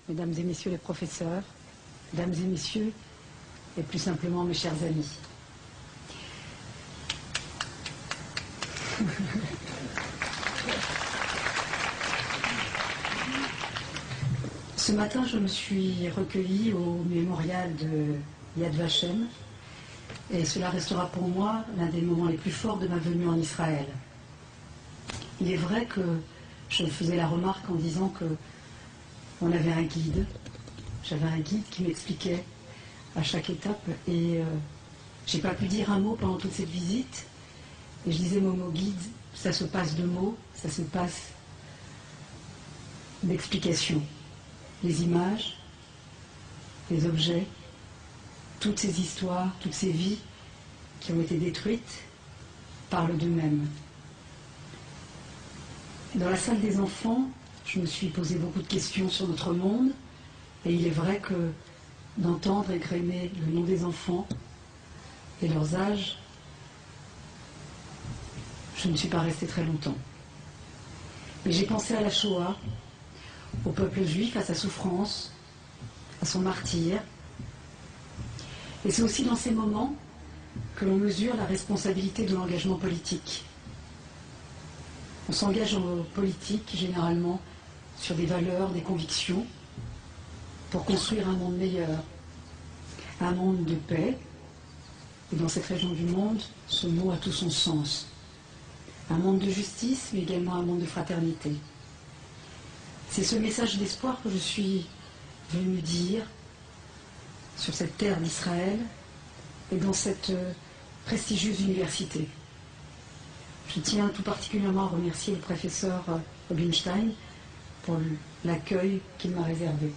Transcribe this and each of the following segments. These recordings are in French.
mesdames et messieurs les professeurs, mesdames et messieurs, et plus simplement mes chers amis. Ce matin, je me suis recueillie au mémorial de Yad Vashem, et cela restera pour moi l'un des moments les plus forts de ma venue en Israël. Il est vrai que je faisais la remarque en disant que on avait un guide. J'avais un guide qui m'expliquait à chaque étape et j'ai pas pu dire un mot pendant toute cette visite. Et je disais, mon mot guide, ça se passe de mots, ça se passe d'explications. Les images, les objets, toutes ces histoires, toutes ces vies qui ont été détruites parlent d'eux-mêmes. Dans la salle des enfants, je me suis posé beaucoup de questions sur notre monde, et il est vrai que d'entendre égrener le nom des enfants et leurs âges, je ne suis pas restée très longtemps. Mais j'ai pensé à la Shoah, au peuple juif, à sa souffrance, à son martyre. Et c'est aussi dans ces moments que l'on mesure la responsabilité de l'engagement politique. On s'engage en politique, généralement, sur des valeurs, des convictions, pour construire un monde meilleur, un monde de paix. Et dans cette région du monde, ce mot a tout son sens. Un monde de justice, mais également un monde de fraternité. C'est ce message d'espoir que je suis venue dire sur cette terre d'Israël et dans cette prestigieuse université. Je tiens tout particulièrement à remercier le professeur Rubinstein pour l'accueil qu'il m'a réservé.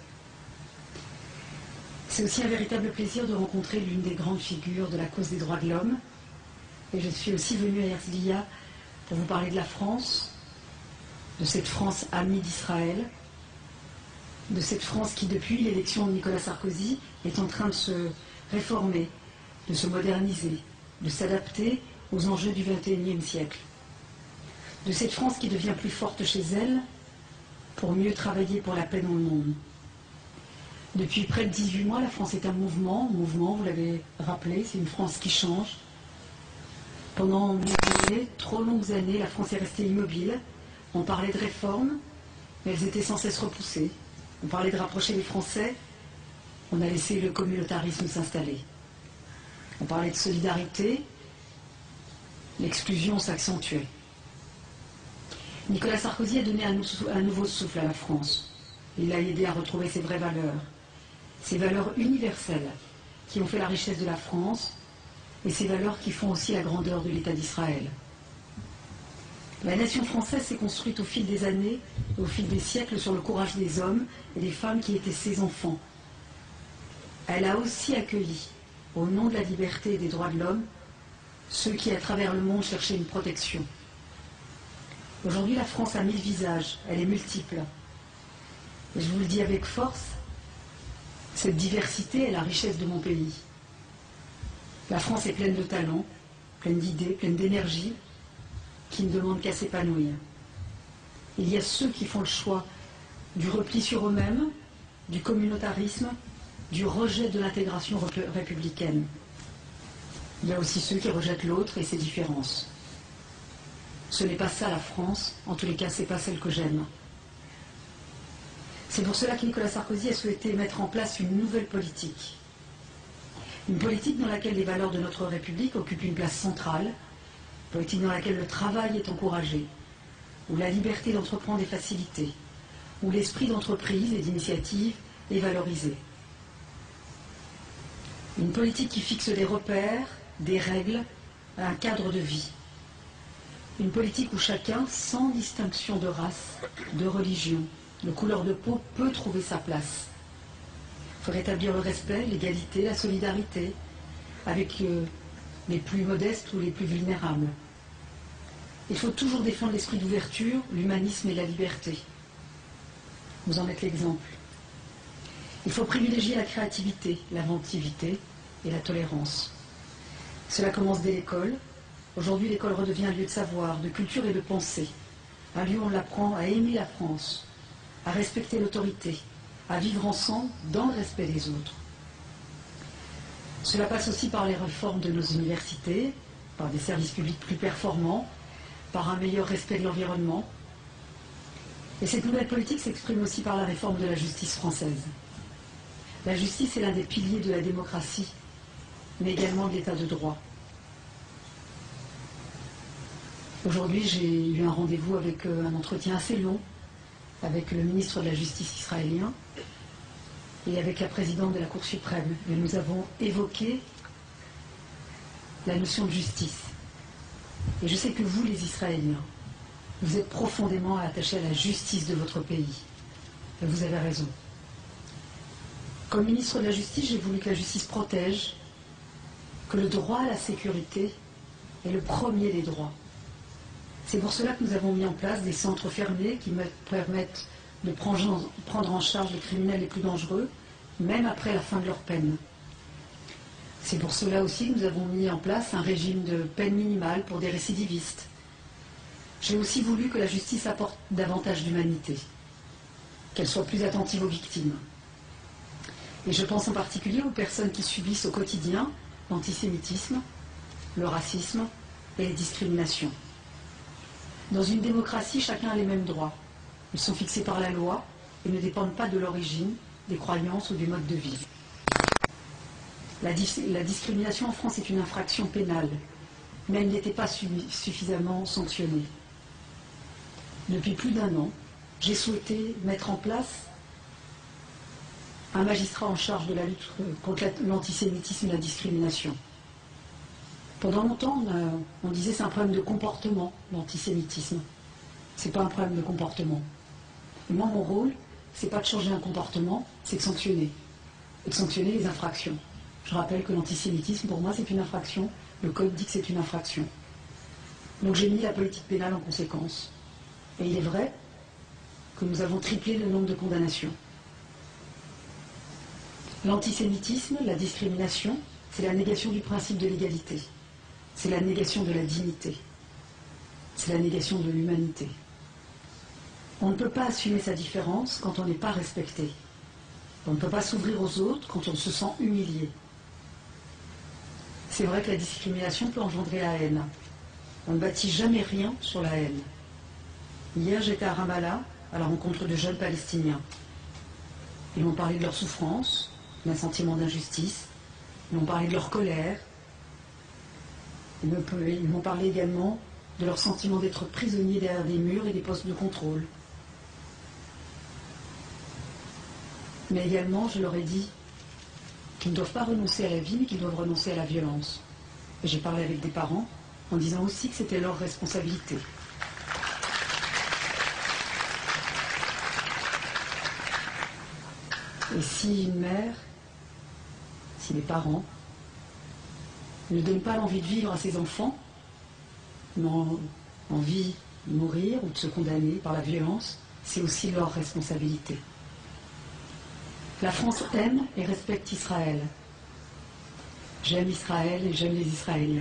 C'est aussi un véritable plaisir de rencontrer l'une des grandes figures de la cause des droits de l'homme. Et je suis aussi venue à Herzliya pour vous parler de la France, de cette France amie d'Israël, de cette France qui, depuis l'élection de Nicolas Sarkozy, est en train de se réformer, de se moderniser, de s'adapter aux enjeux du XXIe siècle. De cette France qui devient plus forte chez elle pour mieux travailler pour la paix dans le monde. Depuis près de 18 mois, la France est un mouvement, vous l'avez rappelé, c'est une France qui change. Pendant trop longues années, la France est restée immobile. On parlait de réformes, mais elles étaient sans cesse repoussées. On parlait de rapprocher les Français, on a laissé le communautarisme s'installer. On parlait de solidarité, l'exclusion s'accentuait. Nicolas Sarkozy a donné un nouveau souffle à la France. Il a aidé à retrouver ses vraies valeurs, ces valeurs universelles qui ont fait la richesse de la France et ces valeurs qui font aussi la grandeur de l'État d'Israël. La nation française s'est construite au fil des années et au fil des siècles sur le courage des hommes et des femmes qui étaient ses enfants. Elle a aussi accueilli, au nom de la liberté et des droits de l'homme, ceux qui, à travers le monde, cherchaient une protection. Aujourd'hui, la France a 1000 visages, elle est multiple. Et je vous le dis avec force, cette diversité est la richesse de mon pays. La France est pleine de talents, pleine d'idées, pleine d'énergie, qui ne demandent qu'à s'épanouir. Il y a ceux qui font le choix du repli sur eux-mêmes, du communautarisme, du rejet de l'intégration républicaine. Il y a aussi ceux qui rejettent l'autre et ses différences. Ce n'est pas ça la France, en tous les cas, ce n'est pas celle que j'aime. C'est pour cela que Nicolas Sarkozy a souhaité mettre en place une nouvelle politique. Une politique dans laquelle les valeurs de notre République occupent une place centrale, une politique dans laquelle le travail est encouragé, où la liberté d'entreprendre est facilitée, où l'esprit d'entreprise et d'initiative est valorisé. Une politique qui fixe des repères, des règles, un cadre de vie. Une politique où chacun, sans distinction de race, de religion, de couleur de peau, peut trouver sa place. Il faut rétablir le respect, l'égalité, la solidarité, avec les plus modestes ou les plus vulnérables. Il faut toujours défendre l'esprit d'ouverture, l'humanisme et la liberté. Vous en êtes l'exemple. Il faut privilégier la créativité, l'inventivité et la tolérance. Cela commence dès l'école. Aujourd'hui, l'école redevient un lieu de savoir, de culture et de pensée. Un lieu où on apprend à aimer la France, à respecter l'autorité, à vivre ensemble dans le respect des autres. Cela passe aussi par les réformes de nos universités, par des services publics plus performants, par un meilleur respect de l'environnement. Et cette nouvelle politique s'exprime aussi par la réforme de la justice française. La justice est l'un des piliers de la démocratie, mais également de l'état de droit. Aujourd'hui, j'ai eu un rendez-vous avec un entretien assez long avec le ministre de la Justice israélien et avec la présidente de la Cour suprême. Et nous avons évoqué la notion de justice. Et je sais que vous, les Israéliens, vous êtes profondément attachés à la justice de votre pays. Et vous avez raison. Comme ministre de la Justice, j'ai voulu que la justice protège, que le droit à la sécurité est le premier des droits. C'est pour cela que nous avons mis en place des centres fermés qui permettent de prendre en charge les criminels les plus dangereux, même après la fin de leur peine. C'est pour cela aussi que nous avons mis en place un régime de peine minimale pour des récidivistes. J'ai aussi voulu que la justice apporte davantage d'humanité, qu'elle soit plus attentive aux victimes. Et je pense en particulier aux personnes qui subissent au quotidien l'antisémitisme, le racisme et les discriminations. Dans une démocratie, chacun a les mêmes droits. Ils sont fixés par la loi et ne dépendent pas de l'origine, des croyances ou du mode de vie. La discrimination en France est une infraction pénale, mais elle n'était pas suffisamment sanctionnée. Depuis plus d'1 an, j'ai souhaité mettre en place un magistrat en charge de la lutte contre l'antisémitisme et la discrimination. Pendant longtemps, on disait que c'est un problème de comportement, l'antisémitisme. Ce n'est pas un problème de comportement. Et moi, mon rôle, ce n'est pas de changer un comportement, c'est de sanctionner. Et de sanctionner les infractions. Je rappelle que l'antisémitisme, pour moi, c'est une infraction. Le Code dit que c'est une infraction. Donc j'ai mis la politique pénale en conséquence. Et il est vrai que nous avons triplé le nombre de condamnations. L'antisémitisme, la discrimination, c'est la négation du principe de l'égalité. C'est la négation de la dignité. C'est la négation de l'humanité. On ne peut pas assumer sa différence quand on n'est pas respecté. On ne peut pas s'ouvrir aux autres quand on se sent humilié. C'est vrai que la discrimination peut engendrer la haine. On ne bâtit jamais rien sur la haine. Hier, j'étais à Ramallah, à la rencontre de jeunes Palestiniens. Ils m'ont parlé de leur souffrance, d'un sentiment d'injustice. Ils m'ont parlé de leur colère. Ils m'ont parlé également de leur sentiment d'être prisonniers derrière des murs et des postes de contrôle. Mais également, je leur ai dit qu'ils ne doivent pas renoncer à la vie, mais qu'ils doivent renoncer à la violence. Et j'ai parlé avec des parents en disant aussi que c'était leur responsabilité. Et si une mère, si les parents ne donnent pas l'envie de vivre à ses enfants, mais envie de mourir ou de se condamner par la violence, c'est aussi leur responsabilité. La France aime et respecte Israël. J'aime Israël et j'aime les Israéliens.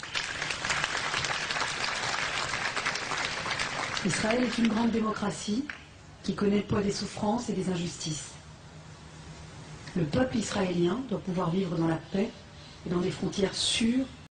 Israël est une grande démocratie qui connaît le poids des souffrances et des injustices. Le peuple israélien doit pouvoir vivre dans la paix et dans des frontières sûres